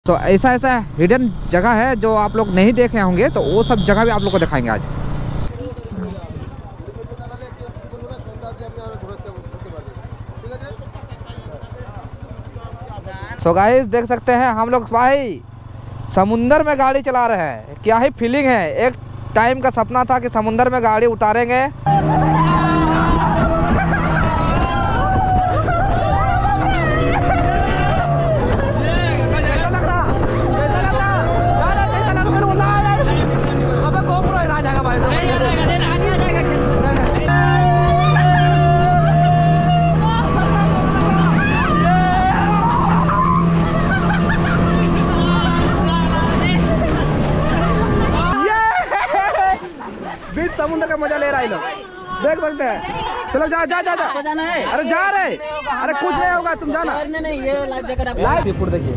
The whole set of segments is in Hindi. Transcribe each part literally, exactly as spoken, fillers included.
तो ऐसा ऐसा हिडन जगह है जो आप लोग नहीं देखे होंगे, तो वो सब जगह भी आप लोग को दिखाएंगे आज। सो गाइस देख सकते हैं हम लोग भाई समुंदर में गाड़ी चला रहे हैं। क्या ही फीलिंग है। एक टाइम का सपना था कि समुंदर में गाड़ी उतारेंगे। बीच समुद्र का मजा ले रहा है लोग, देख सकते हैं। चलो जा जा जा जा जाना है। अरे जा रहे, अरे कुछ नहीं होगा, तुम जाना। नहीं नहीं ये लाइफ जैकेट आप लाइव देखिए।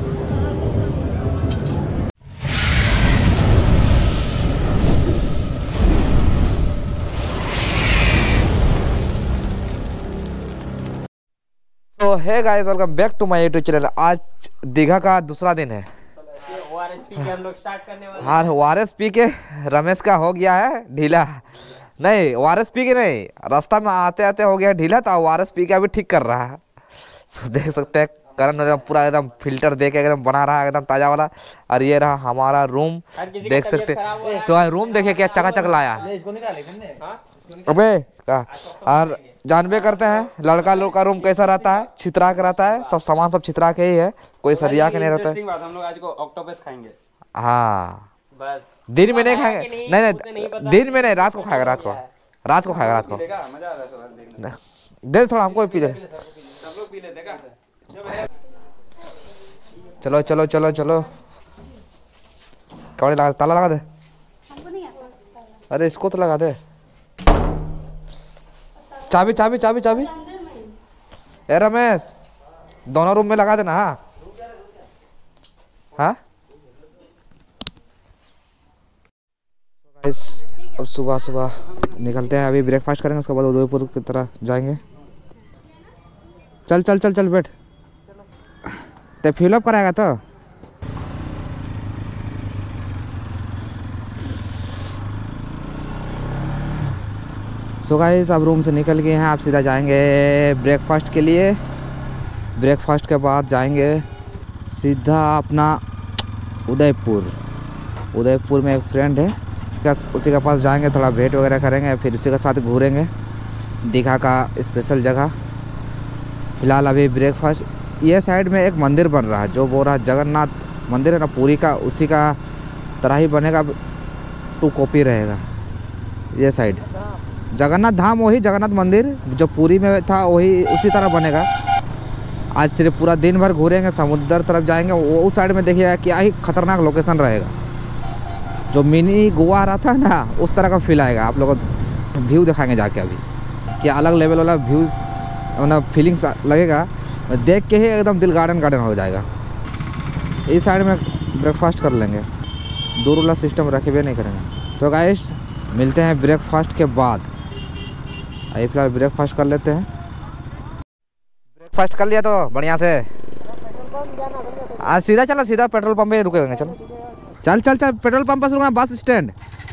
तो hey guys welcome back to my YouTube channel. आज दीघा का दूसरा दिन है। ओआरएस पी के हम लोग स्टार्ट करने वाले हैं। हाँ ओआरएस पी के रमेश का हो गया है ढीला। नहीं ओआरएस पी के नहीं, रास्ता में आते आते हो गया ढीला, तो ओआरएस पी के अभी ठीक कर रहा है। सो देख सकते हैं करण एकदम पूरा एकदम फिल्टर दे के एकदम बना रहा है एकदम ताजा वाला। और ये रहा हमारा रूम, देख सकते हैं। सो रूम देखिए क्या चकाचक लाया। अबे का और जानबे करते हैं लड़का लोग का रूम कैसा रहता है, छितरा के रहता है। सब सामान सब छितरा के ही है, कोई सरिया के नहीं रहता है। हम लोग आज को ऑक्टोपस खाएंगे। हाँ बस दिन में नहीं खाएंगे, नहीं नहीं, नहीं दिन में नहीं, रात को खाएगा, रात को रात को खाएगा रात को। मजा आ रहा है दे थोड़ा हमको भी पी ले। सब लोग पी लेते हैं। चलो चलो चलो चलो कौड़ी लगा, ताला लगा दे। अरे इसको तो लगा दे। चाबी चाबी चाबी चाबी ए रमेश दोनों रूम में लगा देना। हाँ हाँ अब सुबह सुबह निकलते हैं। अभी ब्रेकफास्ट करेंगे, उसके बाद उदयपुर की तरह जाएंगे। चल चल चल चल बैठ, ते फिलअप कराएगा तो। सो गाइस अब रूम से निकल गए हैं, आप सीधा जाएंगे ब्रेकफास्ट के लिए। ब्रेकफास्ट के बाद जाएंगे सीधा अपना उदयपुर। उदयपुर में एक फ्रेंड है, उसी के पास जाएंगे, थोड़ा भेंट वगैरह करेंगे, फिर उसी के साथ घूरेंगे दीघा का स्पेशल जगह। फिलहाल अभी ब्रेकफास्ट। ये साइड में एक मंदिर बन रहा है जो बोल रहा जगन्नाथ मंदिर है ना, पूरी का उसी का तरह ही बनेगा, टू कॉपी रहेगा। ये साइड जगन्नाथ धाम, वही जगन्नाथ मंदिर जो पूरी में था वही उसी तरह बनेगा। आज सिर्फ पूरा दिन भर घूरेंगे, समुद्र तरफ जाएंगे। वो उस साइड में देखिएगा क्या ही खतरनाक लोकेशन रहेगा, जो मिनी गोवा रहा था ना उस तरह का फील आएगा। आप लोगों को व्यू दिखाएंगे जाके अभी, क्या अलग लेवल वाला व्यू मतलब फीलिंग्स लगेगा, देख के ही एकदम दिल गार्डन गार्डन हो जाएगा। इस साइड में ब्रेकफास्ट कर लेंगे, दूर वाला सिस्टम रखे हुए नहीं करेंगे। तो गाइस मिलते हैं ब्रेकफास्ट के बाद। अभी फिलहाल ब्रेकफास्ट कर लेते हैं। ब्रेकफास्ट कर लिया तो बढ़िया से आज सीधा चलो, सीधा पेट्रोल पंप पे रुकेंगे। चलो चल चल चल पेट्रोल पंप पर रुकना, बस स्टैंड।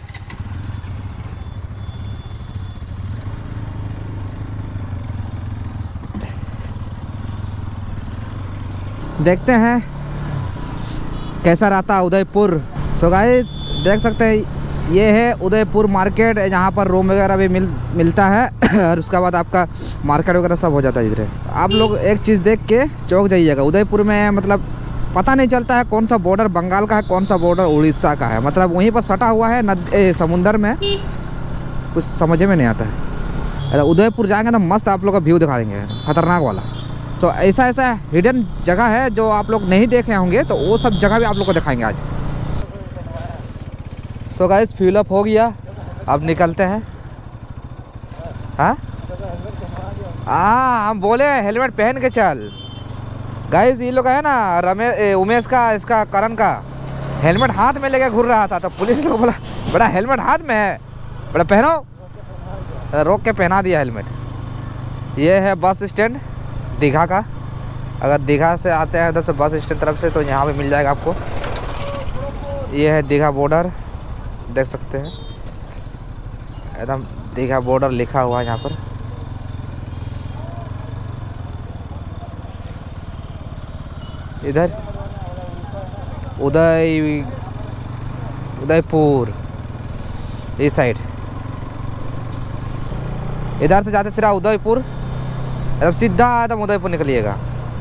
देखते हैं कैसा रहता है उदयपुर। सो गाइस देख सकते हैं ये है उदयपुर मार्केट, जहाँ पर रूम वगैरह भी मिल मिलता है और उसके बाद आपका मार्केट वगैरह सब हो जाता है इधर। आप लोग एक चीज़ देख के चौंक जाइएगा, उदयपुर में मतलब पता नहीं चलता है कौन सा बॉर्डर बंगाल का है, कौन सा बॉर्डर उड़ीसा का है। मतलब वहीं पर सटा हुआ है नद समुंदर में, कुछ समझ में नहीं आता है। अरे उदयपुर जाएंगे तो मस्त आप लोग का व्यू दिखा देंगे, खतरनाक वाला। तो ऐसा ऐसा हिडन जगह है जो आप लोग नहीं देखे होंगे, तो वो सब जगह भी आप लोग को दिखाएंगे आज। सो गाइस फ्यूल अप हो गया, अब निकलते हैं। हाँ हाँ हम बोले हेलमेट पहन के चल। गाइस ये लोग है ना रमेश उमेश का, इसका करण का हेलमेट हाथ में लेके घूर रहा था, तो पुलिस लोग बोला बड़ा हेलमेट हाथ में है, बड़ा पहनो, रोक के पहना दिया हेलमेट। ये है बस स्टैंड दीघा का, अगर दीघा से आते हैं उधर से बस स्टैंड तरफ से तो यहाँ पे मिल जाएगा आपको। ये है दीघा बॉर्डर, देख सकते हैं एकदम दीघा बॉर्डर लिखा हुआ है यहाँ पर। इधर उदय उदयपुर इस साइड, इधर से जाते सीधा उदयपुर, एकदम सीधा एकदम उदयपुर निकलिएगा।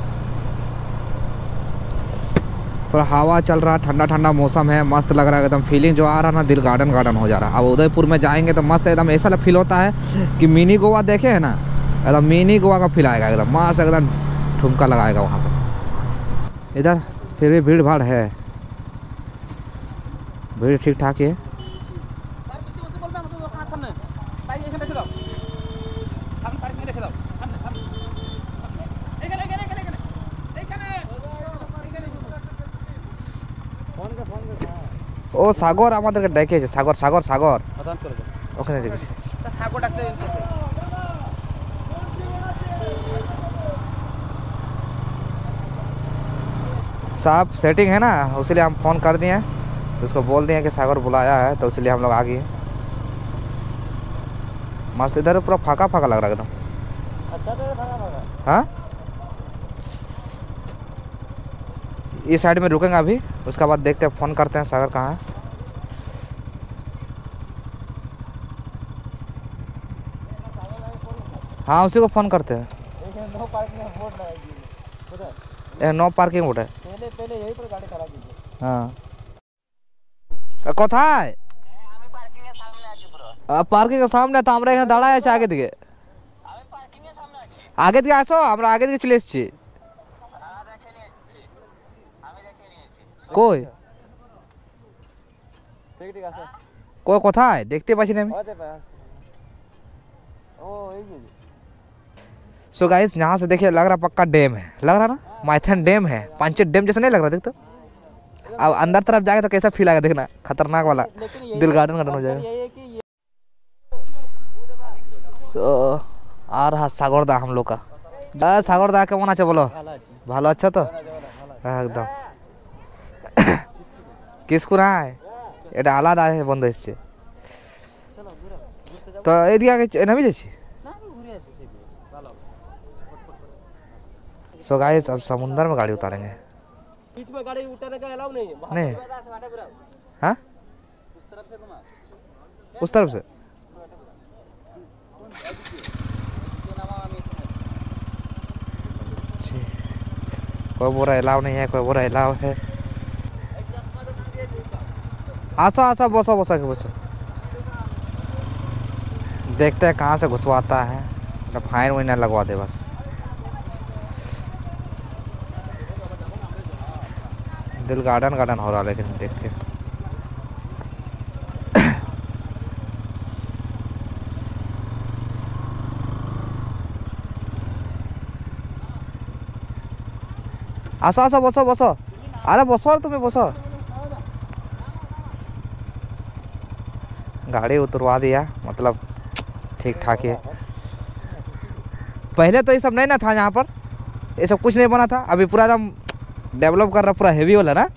थोड़ा हवा चल रहा है, ठंडा ठंडा मौसम है, मस्त लग रहा है एकदम। फीलिंग जो आ रहा है ना, दिल गार्डन गार्डन हो जा रहा है। अब उदयपुर में जाएंगे तो मस्त एकदम ऐसा फील होता है कि मिनी गोवा देखे है ना, एकदम मिनी गोवा का फील आएगा एकदम मस्त, एकदम ठुमका लगाएगा वहाँ पर। इधर फिर भी भीड़ भाड़ है, भीड़ ठीक ठाक है। ও সাগর আমাদেরকে ডেকেছে, সাগর সাগর সাগর ওখানে ডেকেছে। साहब सेटिंग है ना, इसलिए हम फ़ोन कर दिए, तो उसको बोल दिए कि सागर बुलाया है, तो इसलिए हम लोग आ गए। मस्त इधर पूरा फाका फाका लग रहा है एकदम। हाँ इस साइड में रुकेंगे अभी, उसके बाद देखते हैं, फ़ोन करते हैं सागर कहाँ है। हाँ उसी को फ़ोन करते हैं। नो पार्किंग बोर्ड है, पहले पहले यही पर गाड़ी खड़ा कीजिए। हाँ কোথায়? আমি পার্কিং এর সামনে আছি ব্রো। পার্কিং এর সামনে তো আমরা এখানে দাঁড়ায় আছি আগে দিকে। আমি পার্কিং এর সামনে আছি। আগে দিকে আসো, আমরা আগে দিকে চলে এসেছি। হ্যাঁ দেখে নিয়েছি, আমি দেখে নিয়েছি। কই? ঠিক ঠিক আছে। কই কোথায়? দেখতে পাচ্ছি না আমি। ও এই যে। सो गाइस यहाँ से देखिए लग रहा पक्का डैम है, लग रहा ना माइथन डैम है, पांचेत डैम जैसा नहीं लग रहा? देख तो अब अंदर तरफ जाएगा तो कैसा फील आएगा देखना, खतरनाक वाला, दिल गार्डन गार्डन हो जाएगा। सो आ रहा सागरदा हम लोग का। सागरदा केमन আছে বলো? ভালো আছো তো? একদম। কিসকু নাই, এটা আলাদা বন্ধ এসেছে। তো এদিকে আগে নামি যাচ্ছি। सो गाइस अब समुंदर में गाड़ी उतारेंगे। बीच में गाड़ी उतारने का अलाउ नहीं है। नहीं हाँ उस तरफ से घुमा, उस तरफ से कोई बोरा अलाउ नहीं है, कोई बोरा अलाउ है। आसा आसा बसो बसो के बसो, देखते हैं कहाँ से घुसवाता है, फाइन वाइन लगवा दे बस। दिल गार्डन गार्डन हो रहा लेकिन देख के। आसा आसा बसो बसो, अरे बसो तुम्हें बसो। गाड़ी उतरवा दिया, मतलब ठीक ठाक है। पहले तो ये सब नहीं ना था यहाँ पर, ये सब कुछ नहीं बना था, अभी पूरा एकदम डेवलप कर रहा, पूरा हेवी वाला ना।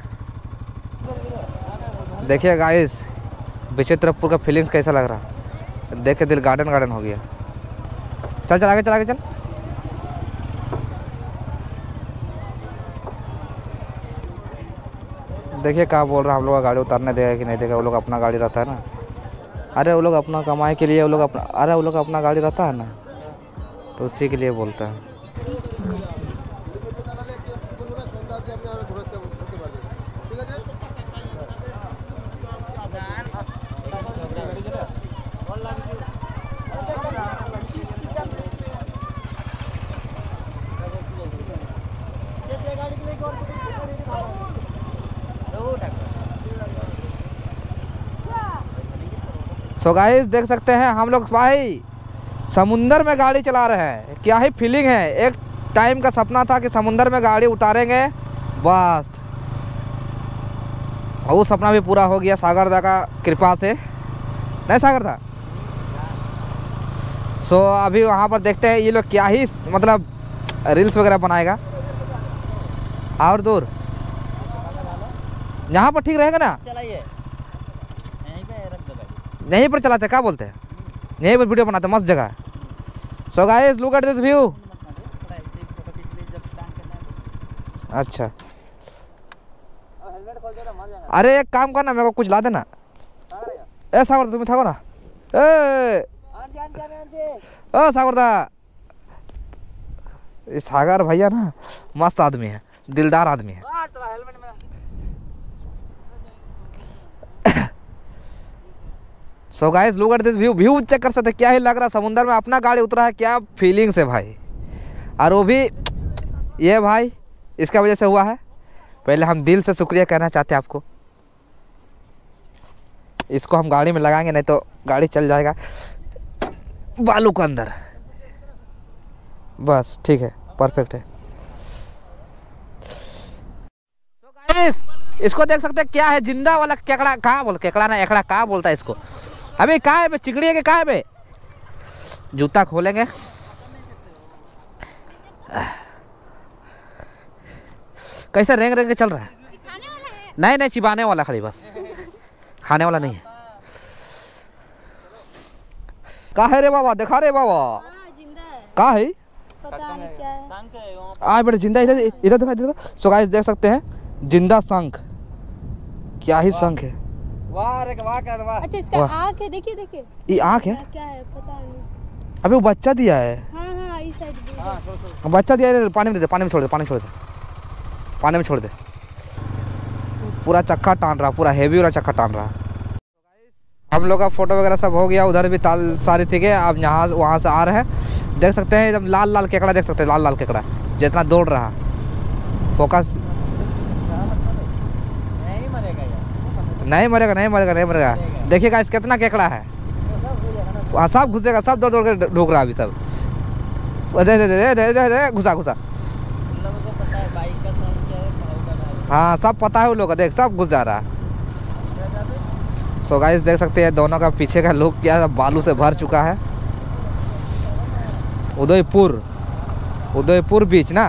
देखिए गाइस विचित्रपुर का फीलिंग्स कैसा लग रहा है, देख के दिल गार्डन गार्डन हो गया। चल चल आगे चल आगे चल। देखिए क्या बोल रहा है, हम लोग का गाड़ी उतारने देगा कि नहीं देगा, वो लोग अपना गाड़ी रहता है ना। अरे वो लोग अपना कमाई के लिए, वो लोग अपना, अरे वो लोग अपना गाड़ी रहता है ना, तो उसी के लिए बोलता है। सो गाइस देख सकते हैं हम लोग भाई समुंदर में गाड़ी चला रहे हैं, क्या ही फीलिंग है। एक टाइम का सपना था कि समुंदर में गाड़ी उतारेंगे बस, और वो सपना भी पूरा हो गया सागरदा का कृपा से, नहीं सागरदा। सो अभी वहाँ पर देखते हैं ये लोग क्या ही मतलब रील्स वगैरह बनाएगा। और दूर यहाँ पर ठीक रहेगा ना? चलाइए, यहीं पे रख दो गाड़ी। यहीं पर चलाते क्या बोलते हैं? यहीं पर वीडियो बनाते, मस्त जगह है। So guys look at this view. अच्छा अरे एक काम करना, मेरे को कुछ ला देना। ए सागर तुम्हें था ना? ए ओ सागर दा, इस सागर भैया ना मस्त आदमी है, दिलदार आदमी है। So guys look at this view. View check कर सकते क्या ही लग रहा, समुंदर में अपना गाड़ी उतरा है, क्या फीलिंग्स है भाई। और वो भी ये भाई इसका वजह से हुआ है। पहले हम दिल से शुक्रिया कहना चाहते हैं आपको। इसको हम गाड़ी में लगाएंगे, नहीं तो गाड़ी चल जाएगा बालू के अंदर। बस ठीक है, परफेक्ट है। so guys, इसको देख सकते हैं क्या है, जिंदा वाला केकड़ा। कहाँ बोल केकड़ा ना एकड़ा कहाँ बोलता है इसको? अबे कहाँ है बे, चिकड़ी है कि कहाँ है बे? जूता खोलेंगे। कैसे रेंग रेंग के चल रहा है? नहीं नहीं चिबाने वाला खाली, बस खाने वाला नहीं है। कहाँ है रे बाबा? देखा रे बाबा कहाँ है? पता नहीं क्या है। आ बेटा जिंदा, इधर इधर दिखा इधर। सो गाइस देख सकते हैं जिंदा शंख। क्या ही शंख है। वाह रे वाह कर वाह। अच्छा इसका आँख है, देखिए देखिए। ये आँख है? क्या है पता नहीं। अबे वो बच्चा दिया है। हाँ हाँ इस साइड। हां बच्चा दिया है, पानी में दे दे, पानी में छोड़ दे, पानी में छोड़ दे, पानी में छोड़ दे। पूरा चक्का टान रहा, पूरा हेवी वाला चक्का टान रहा। हम लोग का फोटो वगैरह सब हो गया, उधर भी ताल सारी थी के। अब यहाँ वहाँ से आ रहे हैं, देख सकते हैं एकदम लाल लाल केकड़ा, देख सकते हैं लाल लाल केकड़ा जितना दौड़ रहा। फोकस नहीं मरेगा यार, नहीं मरेगा, नहीं मरेगा, नहीं मरेगा। देखिएगा इस कितना केकड़ा है, वहाँ सब घुसेगा, सब दौड़ दौड़ के ढूक रहा अभी सब। दे दे दे दे दे दे दे घुसा घुसा। उन लोगों को पता है बाइक का साउंड क्या है, भाव का भाव। हाँ सब पता है उन लोग का, देख सब घुस जा रहा है। सो गाइस देख सकते हैं दोनों का पीछे का लुक क्या बालू से भर चुका है। उदयपुर, उदयपुर बीच ना।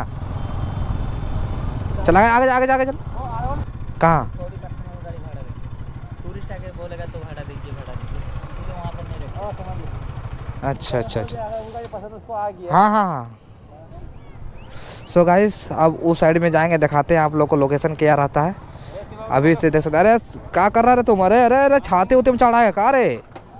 चला आगे आगे आगे चल। कहाँ? थोड़ी पर्सनल गाड़ी भाड़ा देंगे, टूरिस्ट आके बोलेगा तो भाड़ा दीजिए, भाड़ा दीजिए, क्योंकि वहाँ पर नहीं रखेगा। अच्छा अच्छा अच्छा उनका ये पसंद उसको आ गया। हाँ हाँ हाँ। सो गाइस अब उस साइड में जाएंगे, दिखाते हैं आप लोग को लोकेशन क्या रहता है। अभी से देख सकते। अरे क्या कर रहा है तुम? अरे अरे अरे छाते उते में चढ़ा है का रे?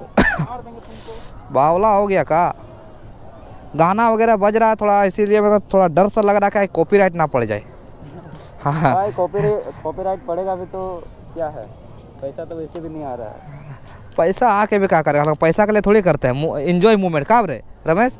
बावला हो गया का? गाना वगैरह बज रहा है थोड़ा, इसीलिए मेरे को थोड़ा डर सा लग रहा है कॉपीराइट ना पड़ जाए। हाँ भाई कॉपीराइट कॉपीराइट पड़ेगा भी तो क्या है, पैसा तो वैसे भी नहीं आ रहा है। पैसा आके भी क्या करेगा, पैसा के लिए थोड़ी करते हैं, एंजॉय मूवमेंट। कहाँ रे रमेश?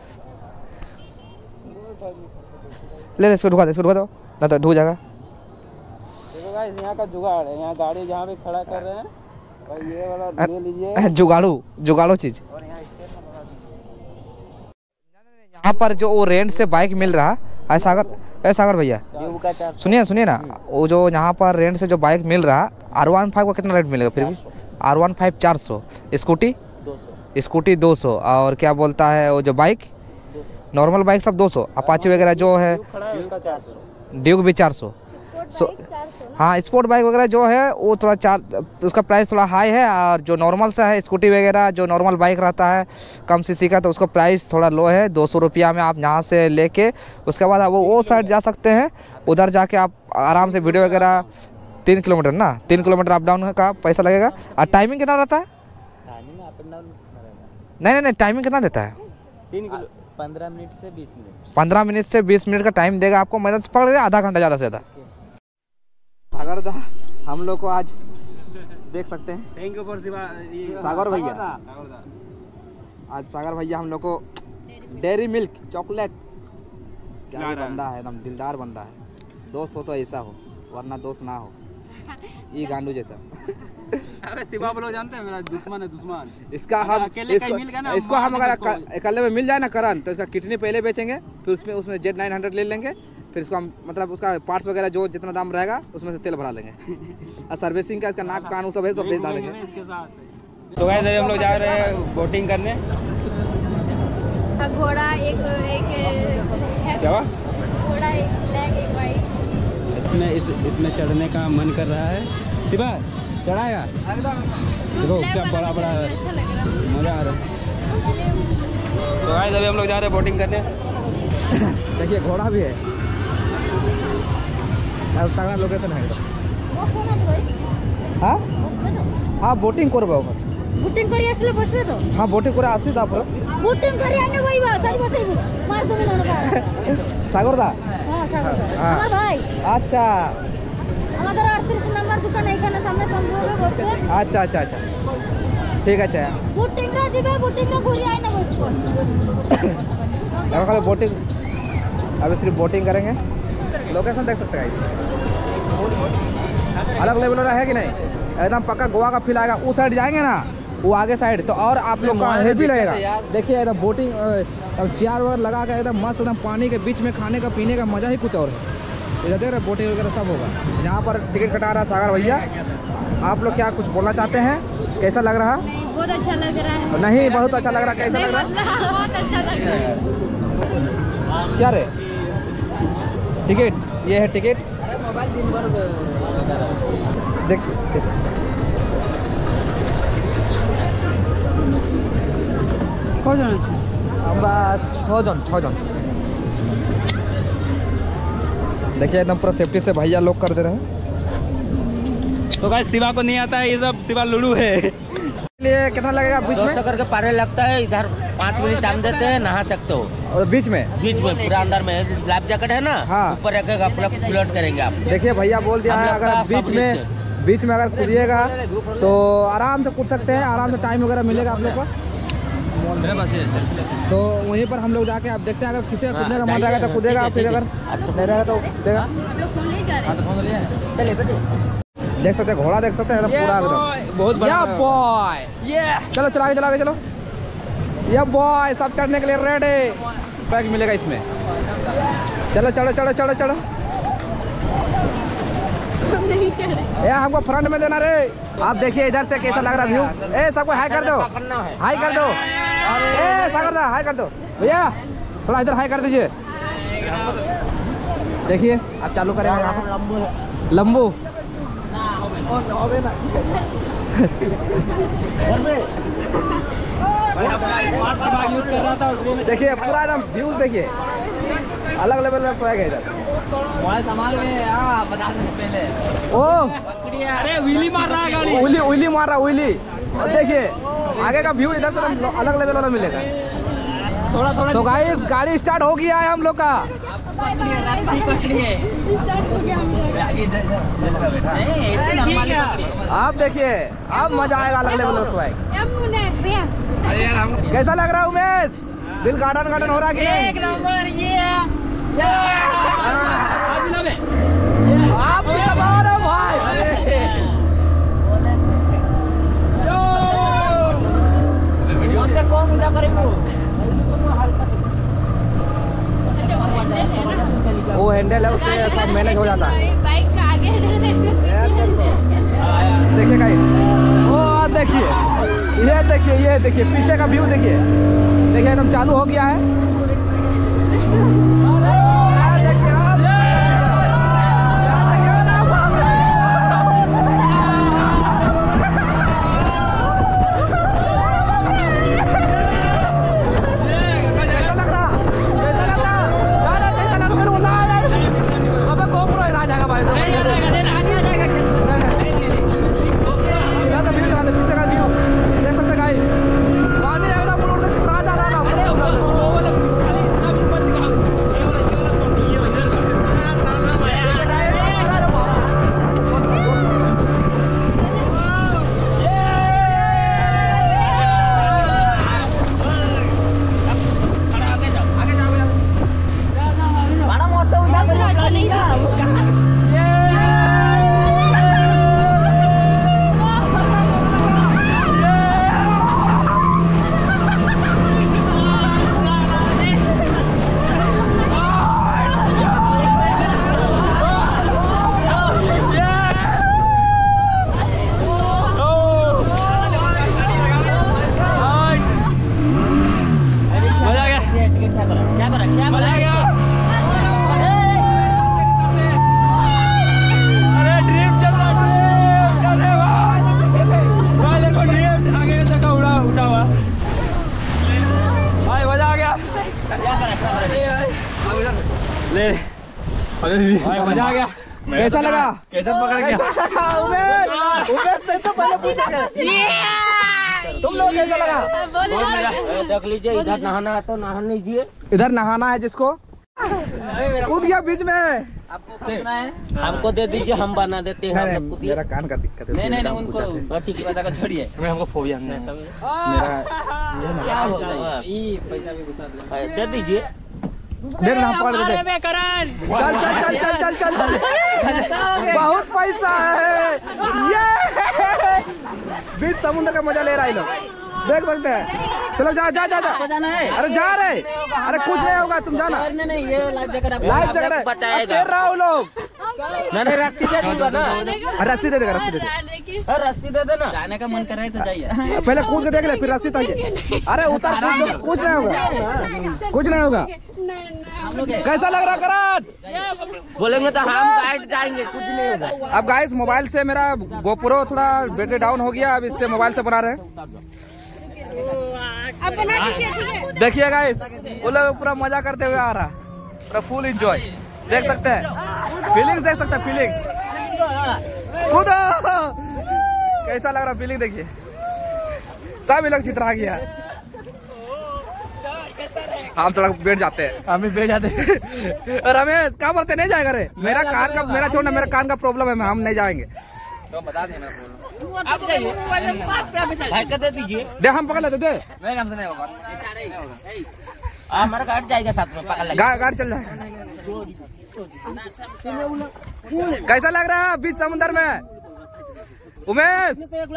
ले ले इसको ढुका दे, इसको ढुका दो ना तो ढूक जाएगा। देखो गाइस यहाँ का जुगाड़ है, यहाँ गाड़ी जहाँ भी खड़ा कर रहे हैं और ये वाला ले लीजिए। जुगाड़ू जुगाड़ू चीज। और यहाँ स्टेट में लगा दीजिए। यहाँ पर जो वो रेंट से बाइक मिल रहा है सागर, ए सागर भैया का चार सुनिए सुनिए ना, वो जो यहाँ पर रेंट से जो बाइक मिल रहा आर वन फाइव का कितना रेट मिलेगा? फिर भी आर वन फाइव चार सौ, स्कूटी दो सौ, स्कूटी दो सौ, और क्या बोलता है वो जो बाइक नॉर्मल बाइक सब दो सौ, अपाची वगैरह जो है खड़ा है उसका चार सौ, ड्यूक भी चार सौ। सो हाँ स्पोर्ट बाइक वगैरह जो है वो थोड़ा चार, उसका प्राइस थोड़ा हाई है। और जो नॉर्मल सा है स्कूटी वगैरह जो नॉर्मल बाइक रहता है कम सीसी का, तो उसका प्राइस थोड़ा लो है, दो सौ रुपया में आप यहाँ से लेके उसके बाद आप वो वो साइड जा सकते हैं। उधर जाके आप आराम से वीडियो वगैरह, तीन किलोमीटर ना, तीन किलोमीटर अप डाउन का पैसा लगेगा। और टाइमिंग कितना रहता है? टाइमिंग अप एंड डाउन रहेगा, नहीं नहीं नहीं टाइमिंग कितना देता है? तीन किलो पंद्रह मिनट से बीस मिनट। पंद्रह मिनट से बीस मिनट का टाइम देगा आपको, मेहनत से पकड़ आधा घंटा ज़्यादा से ज़्यादा। सागर दा हम लोग को आज देख सकते हैं, थैंक यू फॉर सागर भैया, आज सागर भैया हम लोग को डेयरी मिल्क चॉकलेट, क्या ही बंदा है, एकदम दिलदार बंदा है। दोस्त हो तो ऐसा हो, वरना दोस्त ना हो, ये गांडू जैसा। अरे शिवा लोग जानते हैं मेरा दुश्मन है, दुश्मन। इसका हम अकेले इसको, कहीं मिल गया ना, इसको हम मार अगर देंगे इसको। अकेले में मिल जाए ना करण, तो इसका किडनी पहले बेचेंगे, फिर उसमें उसमें जेड नाइन हंड्रेड ले लेंगे, फिर इसको हम मतलब उसका पार्ट्स वगैरह जो जितना दाम रहेगा उसमें से तेल भरा लेंगे, और सर्विसिंग का इसका नाक कान सब है सब बेच डालेंगे। तो गाइस अभी हम लोग जा रहे हैं बोटिंग करने। घोड़ा एक एक क्या हुआ? घोड़ा एक ब्लैक एक वाइट। इसमें इस इसमें चढ़ने का मन कर रहा है। शिवा चढ़ाएगा? देखो क्या बड़ा बड़ा अच्छा लग रहा है। मज़ा आ रहा है। तो गाइस अभी हम लोग जा रहे हैं बोटिंग करने। देखिए घोड़ा भी है, तगड़ा लोकेशन है एकदम। हाँ हाँ बोटिंग करबो বুটিং করে আসলে বসবে তো? हाँ बोटिंग করে আসি তারপরে বুটিং করে আগে বইবা সারি বসাইবো মার তুমি না না সাগর দা হ্যাঁ সাগর হ্যাঁ। আমার ভাই अच्छा আমাদের আটত্রিশ নাম্বার দোকান এখানে সামনে সম্ভবে বসবে। अच्छा अच्छा अच्छा ठीक है। বুটিং রা যাবে বুটিং রা ঘুরে আই না বসবো। अब खाली बोटिंग, अभी सिर्फ बोटिंग करेंगे। लोकेशन देख सकते हैं, अलग लेवल रहा है कि नहीं, एकदम पक्का गोवा का फील आएगा। उस साइड जाएंगे ना, वो आगे साइड तो और आप लोग का हेवी लगेगा। देखिए एकदम बोटिंग चेयर वगैरह लगा कर एकदम मस्त, एकदम पानी के बीच में खाने का पीने का मज़ा ही कुछ और है। इधर देख रहे बोटिंग वगैरह सब होगा। यहाँ पर टिकट कटा रहा सागर भैया। आप लोग क्या कुछ बोलना चाहते हैं? कैसा लग रहा? नहीं बहुत अच्छा लग रहा है। नहीं बहुत अच्छा लग रहा। कैसा लग रहा? बहुत अच्छा लग रहा है। क्या रे टिकट? ये है टिकट। देख আমরা ছজন ছজন। देखिए एकदम पूरा सेफ्टी से भैया लोग कर दे रहे हैं। तो गाइस शिवा को नहीं आता है ये सब, शिवा लुलू है। लिए कितना लगेगा बीच दो में? सौ करके पानी लगता है। इधर पाँच मिनट टाइम देते हैं, नहा सकते हो। और बीच में बीच में पूरा अंदर में लाइफ जैकेट है ना, हाँ। ऊपर रखेगा अपना फ्लोट करेंगे आप। देखिए भैया बोल दिया हम है, लोग अगर का बीच सब में नीचे। बीच में अगर कूदिएगा तो आराम से कूद सकते हैं, आराम से टाइम वगैरह मिलेगा आप लोग को। सो वहीं पर हम लोग जाके आप देखते हैं, अगर किसी का कूदने का मन रहेगा तो कूदेगा, फिर अगर नहीं रहेगा तो कूदेगा। हम लोग फोन ले जा रहे हैं। देख सकते हैं घोड़ा, देख सकते हैं एकदम पूरा एकदम बहुत बड़ा बॉय। चलो चला के चला के चलो ये बॉय, सब चढ़ने के लिए रेडी। बैग मिलेगा इसमें। चलो चलो चलो चलो चलो हम नहीं चढ़ रहे। ये हमको फ्रंट में देना रे। आप देखिए इधर से कैसा लग रहा व्यू। ए सबको हाई कर दो, हाई कर दो। ए सागर दा हाई कर दो भैया, थोड़ा इधर हाई कर दीजिए। देखिए आप चालू करेंगे यहाँ पर लंबू। देखिए पूरा एकदम व्यूज देखिए, अलग लेवल का स्वैग है इधर। संभाल में बता दो पहले। ओ अरे व्हीली मार रहा है गाड़ी। उइली उइली मार रहा उइली। और देखिए आगे का व्यू इधर से अलग लेवल वाला मिलेगा। थोड़ा थोड़ा तो गाइस गाड़ी स्टार्ट हो गया है हम लोग का। रस्सी पकड़िए। स्टार्ट हो गया हम लोग। आप देखिए अब मजा आएगा, अलग लेवल का स्वैग। अब मुन्ने भैया अरे यार हम कैसा लग रहा है उमेश? दिल गार्डन गार्डन हो रहा है कि नहीं? एक नंबर ये आप भी दबाओ रे भाई। कौन उड़ा करेंगे? अच्छा वो हैंडल है ना, वो हैंडल है, उससे सब मैनेज हो जाता है। बाइक का आगे हैंडल है, इसमें देखिए गाइस, ओ आप देखिए, ये देखिए ये देखिए पीछे का व्यू देखिए। देखिए एकदम चालू हो गया है। मजा आ गया। कैसा लगा? कैसे पकड़ गया? कैसा लगा उमेश? उमेश ने तो पहले पूछा। तुम लोग कैसा लगा? देख लीजिए, इधर नहाना है तो नहा लीजिए। इधर नहाना है जिसको, कूद गया बीच में। आपको करना है, हमको दे दीजिए, हम बना देते हैं। हम लोग कूदिए। मेरा कान का दिक्कत है। नहीं नहीं नहीं, उनको ठीक पता का छोड़िए। मैं हमको फोबिया नहीं है। मेरा क्या हो गया? पैसा भी घुसा दे दीजिए। देख ना पकड़ दे। चल चल चल चल चल चल। बहुत पैसा है ये। बीच समुद्र का मजा ले रहा है लोग, देख सकते हैं। चलो जा जा जा जा। जाना है। अरे जा रहे। अरे कुछ नहीं होगा, तुम जाना। नहीं नहीं, ये लाइफ जैकेट लाइफ जैकेट बताएगा। तैर रहा हूँ लोग। नहीं नहीं, रस्सी दे दूंगा ना। रस्सी दे देगा, रस्सी दे देगा। रस्सी दे देना। जाने का मन कर रहा है तो जाइए। पहले कूद के देख ले, फिर रस्सी चाहिए। अरे उतर, कूद, कुछ नहीं होगा, कुछ नहीं होगा। कैसा लग रहा करात? बोलेंगे तो हम बैठ जाएंगे, कुछ नहीं होगा। अब गाइस मोबाइल से मेरा गोप्रो थोड़ा बैटरी डाउन हो गया, अब इससे मोबाइल से बना रहे हैं। अब बना दीजिए, ठीक है? देखिए गाइस, वो लोग पूरा मजा करते हुए आ रहा, पूरा फुल एंजॉय देख सकते हैं। फीलिंग्स देख सकते हैं, फीलिंग्स। कूदो, कैसा लग रहा फीलिंग देखिए। सब लोग चित्रा गया। हम थोड़ा बैठ जाते हैं, हम भी बैठ जाते हैं। रमेश क्या बोलते नहीं जाएगा रे? मेरा कान का, मेरा छोड़ना, मेरा कान का प्रॉब्लम है, हम नहीं जाएंगे। तो बता देना। आप दे दीजिए। दे हम पकड़ लेते दे। मेरे हमसे नहीं होगा। हमारा गाड़ी जाएगा साथ में, पकड़ लेगा। गाड़ी चल जाए। कैसा लग रहा है बीच समुद्र में उमेश?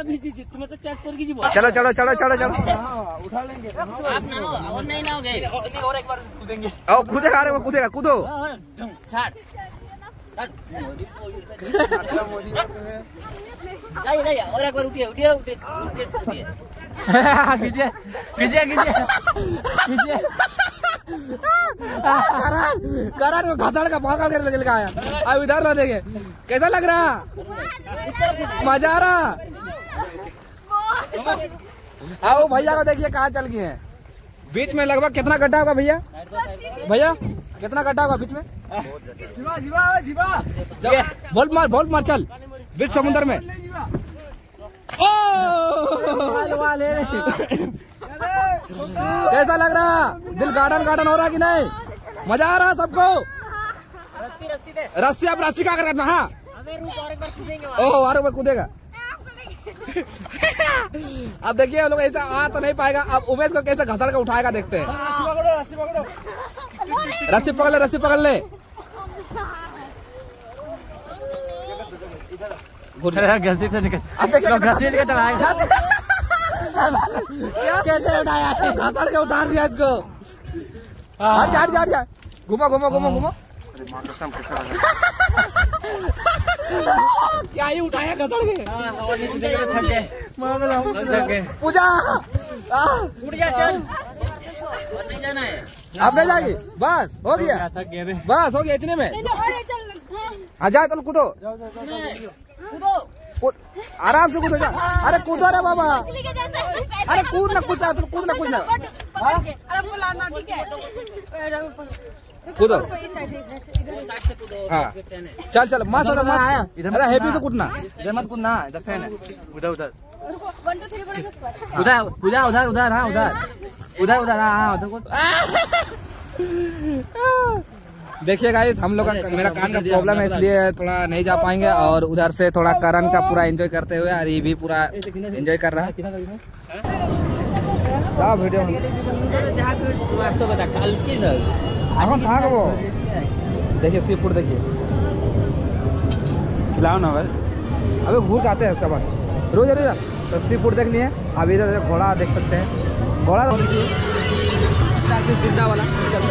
चलो चलो चलो चलो चलो। आप ना हो और नहीं ना हो गए, और एक बार कूदेंगे। ओ कूदेगा, अरे वो कूदेगा, कूदो। जाइए जाइए, और एक बार उठिए उठिए उठिए उठिए। कीजिए कीजिए कीजिए कीजिए। करार करार को घसड़ का पकड़ कर लेके आया। अब इधर ना देखे। कैसा लग रहा? मजा आ रहा? आओ भैया को देखिए कहाँ चल गए हैं। बीच में लगभग कितना गड्ढा होगा भैया? भैया कितना गड्ढा होगा बीच में? जीवा जीवा जीवा। बोल मार बोल मार चल बीच समुद्र में। ओ कैसा लग रहा? दिल गार्डन गार्डन हो रहा कि नहीं? मजा आ रहा सबको? रस्सी अब रस्सी का करना। हाँ ओह अरे वो कूदेगा। अब देखिए लोग ऐसा आ तो नहीं पाएगा। अब उमेश को कैसे घसड़ के उठाएगा देखते हैं। रस्सी पकड़ ले, रस्सी पकड़ ले। घसी से निकल। अब देखिए घसीट के चलाएगा। कैसे उठाया? घसड़ के उतार दिया इसको। हट जा हट जा हट जा। घुमा घुमा घुमा घुमा। क्या ही उठाया घसड़ के। पूजा उठ जा चल। और नहीं जाना है। अब नहीं जाएगी? बस हो गया, बस हो गया इतने में। हाँ जा चल कूदो, कूद आराम से कूदो जा। अरे कूदो रे बाबा। अरे कूद ना कुछ कूद ना कुछ ना कूदो। हाँ चल चल मस्त है मस्त। इधर हैप्पी से कूदना, इधर मत कूदना, इधर फैन है। उधर उधर उधर उधर उधर उधर। हाँ उधर उधर उधर। हाँ उधर कूद। देखिए गाइस हम लोग का, मेरा कान का प्रॉब्लम है इसलिए थोड़ा नहीं जा पाएंगे। और उधर से थोड़ा करण का पूरा एंजॉय करते हुए, और ये भी पूरा एंजॉय कर रहा है। क्या वीडियो था वो? देखिए सी फूड देखिए, खिलाओ ना भाई। अबे घूर के आते हैं उसके बाद रोज रोज। तो सी फूड देखनी है। अब इधर घोड़ा देख सकते हैं, घोड़ा देखिए स्टार फिश जिंदा वाला। चल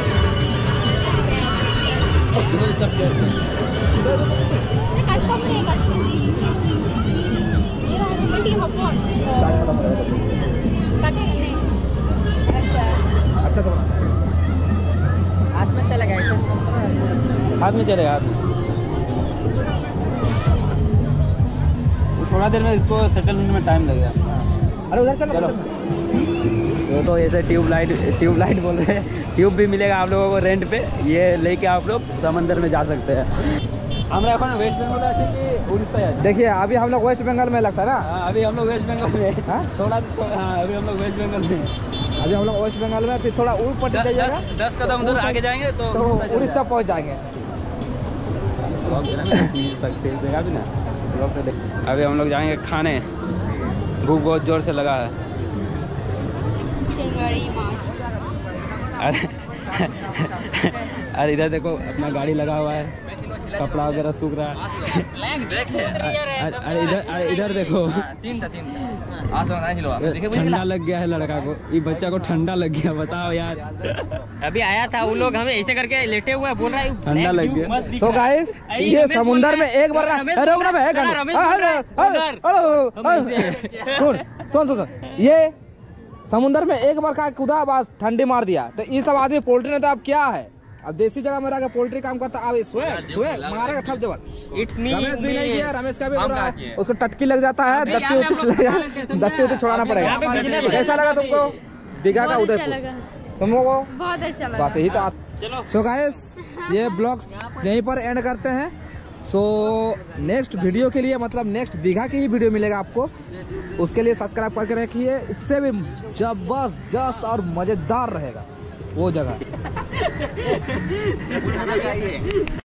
अच्छा से हाथ में चलेगा, हाथ में चलेगा, हाथ में। थोड़ा देर में इसको सेटल होने में टाइम लगेगा। अरे उधर चलो, चलो। वो तो ऐसे ट्यूब लाइट ट्यूब लाइट बोल रहे हैं, ट्यूब भी मिलेगा आप लोगों को रेंट पे, ये लेके आप लोग समंदर में जा सकते हैं। हमरा এখন वेस्ट बंगाल আছে कि उड़ीसा है? देखिए अभी हम लोग वेस्ट बंगाल में लगता है ना। हाँ अभी हम लोग वेस्ट बंगाल में हाँ थोड़ा हाँ अभी हम लोग वेस्ट बंगाल में अभी हम लोग वेस्ट बंगाल में, फिर थोड़ा ऊपर जाइएगा दस कदम उधर आगे जाएंगे तो तो उड़ीसा पहुंच जाएंगे। देगा भी ना। अभी हम लोग जाएंगे खाने, भूख बहुत जोर से लगा है। अरे अरे इधर देखो अपना गाड़ी लगा हुआ है, कपड़ा वगैरह सूख रहा है। अरे इधर अरे इधर देखो ठंडा लग गया है लड़का को, ये बच्चा को ठंडा लग गया, बताओ यार। अभी आया था वो लोग हमें ऐसे करके लेटे हुए बोल रहा है ठंडा लग गया। सो गाइस ये समुंदर में एक बार सुन सुन सुन ये समुंदर में एक बार का कूदा बस ठंडी मार दिया। तो ये सब आदमी पोल्ट्री ने तो अब क्या है, अब देसी जगह में रह पोल्ट्री काम करता, अब स्वेग स्वेग मारेगा थप जबर। इट्स मी रमेश भी नहीं किया, रमेश का भी हो रहा है, उसको टटकी लग जाता है, दत्ती उत्ती लगेगा, दत्ती उत्ती छोड़ाना पड़ेगा। कैसा लगा तुमको दीघा का उदयपुर? तुम लोगों को बहुत अच्छा लगा। बस यही तो। सो गाइस ये ब्लॉग यहीं पर एंड करते हैं। सो नेक्स्ट वीडियो के लिए मतलब नेक्स्ट दीघा की ही वीडियो मिलेगा आपको, उसके लिए सब्सक्राइब करके रखिए। इससे भी जबरदस्त और मजेदार रहेगा वो जगह।